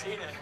seen it.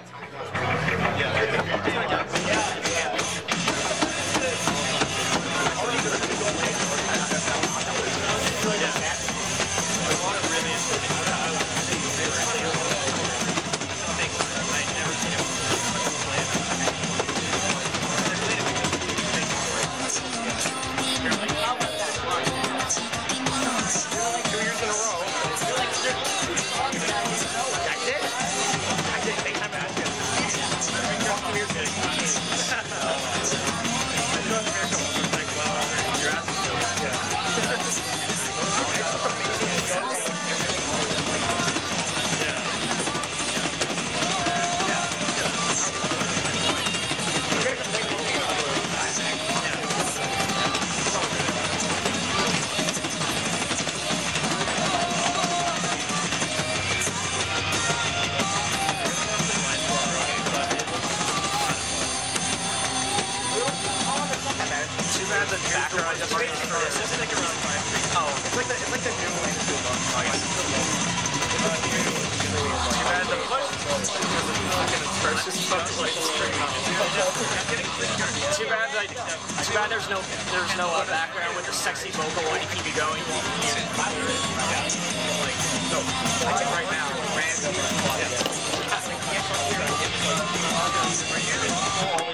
Background, just like this. It's like around 5. Oh, it's like the new one. Too bad there's no background with the sexy vocal when you keep it going. Like right now, random.